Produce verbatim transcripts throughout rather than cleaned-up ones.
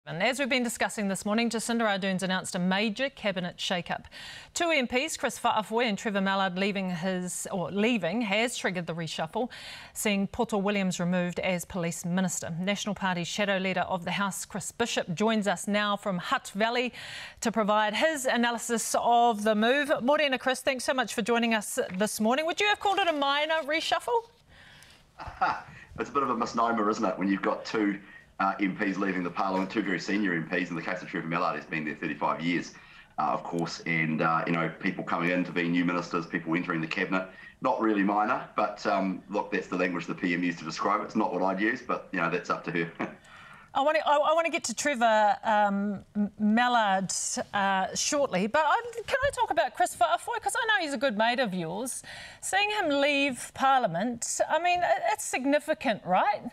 And as we've been discussing this morning, Jacinda Ardern's announced a major cabinet shake-up. Two M Ps, Chris Whaafoe and Trevor Mallard, leaving his or leaving has triggered the reshuffle, seeing Poto Williams removed as Police Minister. National Party's shadow leader of the House, Chris Bishop, joins us now from Hutt Valley to provide his analysis of the move. Morena, Chris, thanks so much for joining us this morning. Would you have called it a minor reshuffle? It's a bit of a misnomer, isn't it, when you've got two Uh, M Ps leaving the Parliament, two very senior M Ps. In the case of Trevor Mallard, he's been there thirty-five years, uh, of course, and uh, you know, people coming in to be new ministers, people entering the cabinet, not really minor, but um, look, that's the language the P M used to describe it. It's not what I'd use, but you know, that's up to her. I want to, I, I want to get to Trevor um, Mallard uh, shortly, but I, can I talk about Chris Whaafoe? Because I know he's a good mate of yours. Seeing him leave Parliament, I mean, it's significant, right?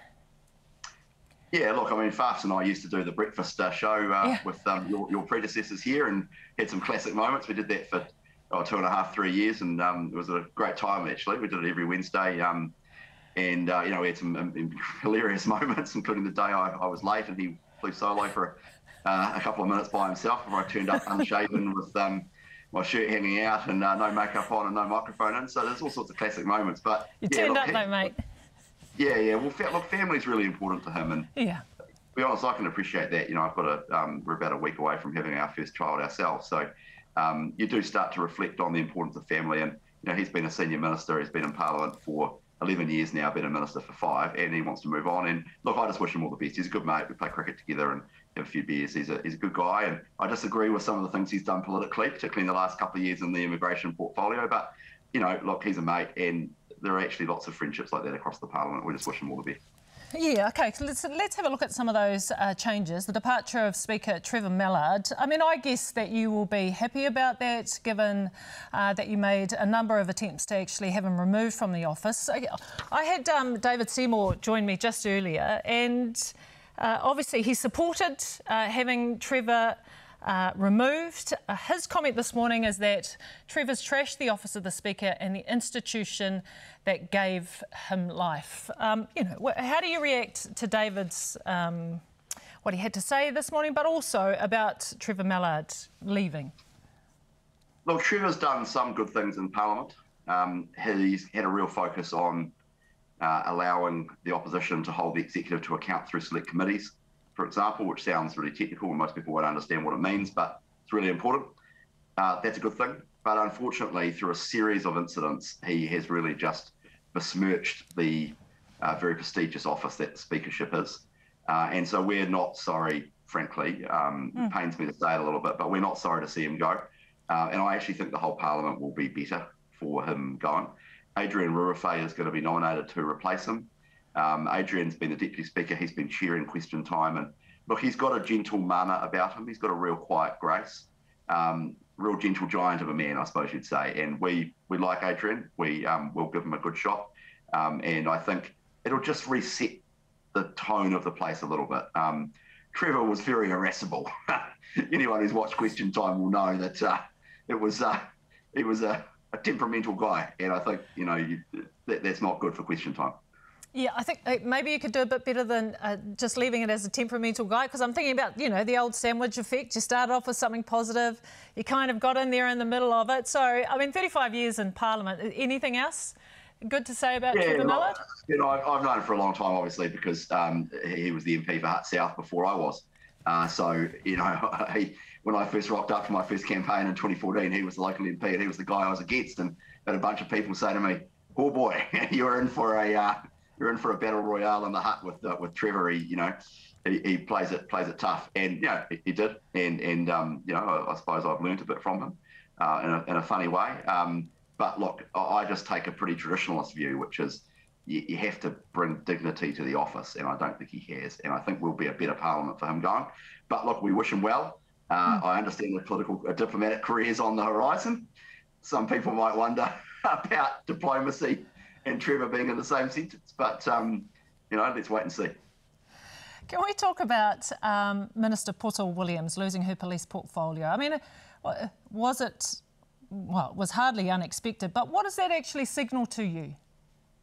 Yeah, look, I mean, Fafs and I used to do the breakfast uh, show uh, yeah. with um, your, your predecessors here and had some classic moments. We did that for oh, two and a half, three years, and um, it was a great time, actually. We did it every Wednesday, um, and, uh, you know, we had some um, hilarious moments, including the day I, I was late and he flew solo for uh, a couple of minutes by himself before I turned up unshaven with um, my shirt hanging out and uh, no makeup on and no microphone in. So there's all sorts of classic moments. But You yeah, turned look, up, he, though, mate. Yeah, yeah. Well, look, family's really important to him, and yeah. to be honest, I can appreciate that. You know, I've got a um, we're about a week away from having our first child ourselves, so um, you do start to reflect on the importance of family. And you know, he's been a senior minister, he's been in Parliament for eleven years now, been a minister for five, and he wants to move on. And look, I just wish him all the best. He's a good mate. We play cricket together and have a few beers. He's a he's a good guy, and I disagree with some of the things he's done politically, particularly in the last couple of years in the immigration portfolio. But you know, look, he's a mate, and there are actually lots of friendships like that across the Parliament. We just wish him all the best. Yeah, OK, so let's, let's have a look at some of those uh, changes. The departure of Speaker Trevor Mallard. I mean, I guess that you will be happy about that, given uh, that you made a number of attempts to actually have him removed from the office. I had um, David Seymour join me just earlier, and uh, obviously he supported uh, having Trevor Uh, removed. Uh, his comment this morning is that Trevor's trashed the office of the Speaker and the institution that gave him life. Um, you know, how do you react to David's um, what he had to say this morning, but also about Trevor Mallard leaving? Look, Trevor's done some good things in Parliament. Um, he's had a real focus on uh, allowing the opposition to hold the executive to account through select committees, for example, which sounds really technical and most people won't understand what it means, but it's really important. Uh, that's a good thing. But unfortunately, through a series of incidents, he has really just besmirched the uh, very prestigious office that the speakership is. Uh, and so we're not sorry, frankly. Um, mm. It pains me to say it a little bit, but we're not sorry to see him go. Uh, and I actually think the whole Parliament will be better for him going. Adrian Ruafei is going to be nominated to replace him. Um, Adrian's been the Deputy Speaker, he's been chairing question time, and look, he's got a gentle mana about him, he's got a real quiet grace, um, real gentle giant of a man, I suppose you'd say, and we we like Adrian, we um, will give him a good shot, um, and I think it'll just reset the tone of the place a little bit. Um, Trevor was very irascible. Anyone who's watched Question Time will know that uh, it was uh, he was a, a temperamental guy, and I think, you know, you, that, that's not good for Question Time. Yeah, I think maybe you could do a bit better than uh, just leaving it as a temperamental guy, because I'm thinking about, you know, the old sandwich effect. You started off with something positive, you kind of got in there in the middle of it. So, I mean, thirty-five years in Parliament. Anything else good to say about yeah, Trevor Mallard? You know, I've known him for a long time, obviously, because um, he was the M P for Hutt South before I was. Uh, so, you know, he, when I first rocked up for my first campaign in twenty fourteen, he was the local M P and he was the guy I was against. And had a bunch of people say to me, "Oh boy, you're in for a..." Uh, You're in for a battle royale in the hut with uh, with Trevor. He, you know, he, he plays it plays it tough, and you know he, he did, and and um, you know I, I suppose I've learned a bit from him uh, in, a, in a funny way. Um, but look, I just take a pretty traditionalist view, which is you, you have to bring dignity to the office, and I don't think he has, and I think we'll be a better Parliament for him going. But look, we wish him well. Uh, mm. I understand the political uh, diplomatic career's on the horizon. Some people might wonder about diplomacy and Trevor being in the same sentence, but um, you know, let's wait and see. Can we talk about um, Minister Poto Williams losing her police portfolio? I mean, was it, well, it was hardly unexpected, but what does that actually signal to you?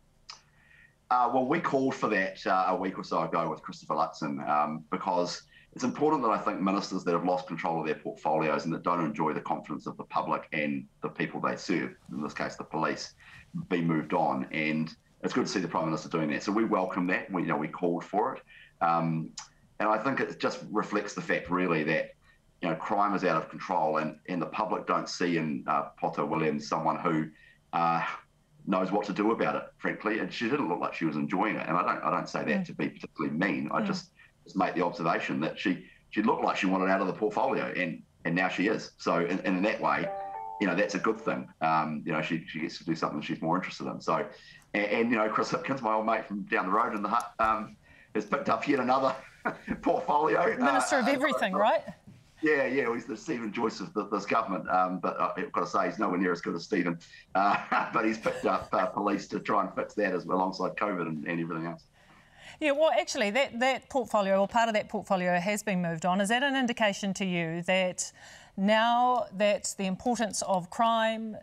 Uh, well, we called for that uh, a week or so ago with Christopher Luxon um, because it's important that I think ministers that have lost control of their portfolios and that don't enjoy the confidence of the public and the people they serve, in this case the police, be moved on. And it's good to see the Prime Minister doing that. So we welcome that. We, you know, we called for it. Um, and I think it just reflects the fact really that, you know, crime is out of control, and, and the public don't see in uh, Poto Williams someone who uh, knows what to do about it, frankly. And she didn't look like she was enjoying it. And I don't I don't say that mm. to be particularly mean. I mm. just just make the observation that she she looked like she wanted out of the portfolio, and and now she is. So in, in that way, you know, that's a good thing. Um, you know, she she gets to do something she's more interested in. So, and, and you know, Chris Hipkins, my old mate from down the road in the hut, um, has picked up yet another portfolio. Minister uh, of everything, uh, right? Yeah, yeah, he's the Stephen Joyce of the, this government, um, but uh, I've got to say he's nowhere near as good as Stephen. Uh, but he's picked up uh, police to try and fix that as well, alongside COVID and, and everything else. Yeah, well, actually, that, that portfolio, or part of that portfolio, has been moved on. Is that an indication to you that now that the importance of crime,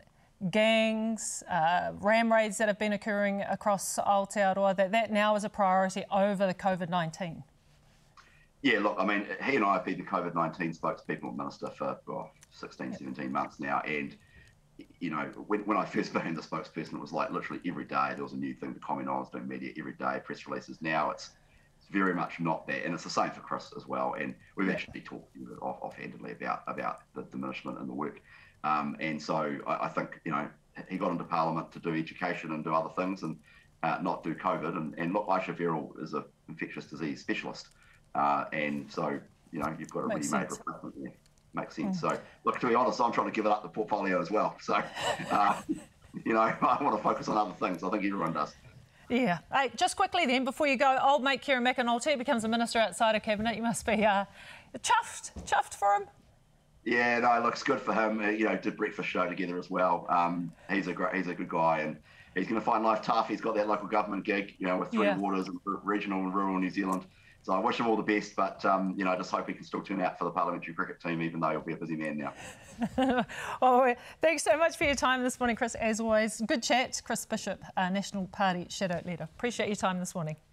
gangs, uh, ram raids that have been occurring across Aotearoa, that that now is a priority over the COVID nineteen? Yeah, look, I mean, he and I have been the COVID nineteen spokespeople minister for oh, sixteen, seventeen months now, and you know, when, when I first became the spokesperson, it was like literally every day there was a new thing to comment on. I was doing media every day, press releases. Now it's it's very much not that, and it's the same for Chris as well. And we've actually talked off, offhandedly about about the diminishment in the work. Um, and so I, I think, you know, he got into Parliament to do education and do other things, and uh, not do COVID. And, and look, Aisha Verrill is an infectious disease specialist, uh, and so you know you've got a ready-made replacement there. Makes sense. Mm. So, look, to be honest, I'm trying to give it up the portfolio as well. So, uh, you know, I want to focus on other things. I think everyone does. Yeah. Hey, just quickly then, before you go, old mate Kieran McAnulty becomes a minister outside of cabinet. You must be uh, chuffed, chuffed for him. Yeah, no, it looks good for him. Uh, you know, did breakfast show together as well. Um, he's a great, he's a good guy, and he's going to find life tough. He's got that local government gig, you know, with Three yeah. Waters and regional and rural New Zealand. So I wish him all the best, but, um, you know, I just hope he can still turn out for the parliamentary cricket team, even though he'll be a busy man now. Well, thanks so much for your time this morning, Chris, as always. Good chat. Chris Bishop, uh, National Party Shadow Leader. Appreciate your time this morning.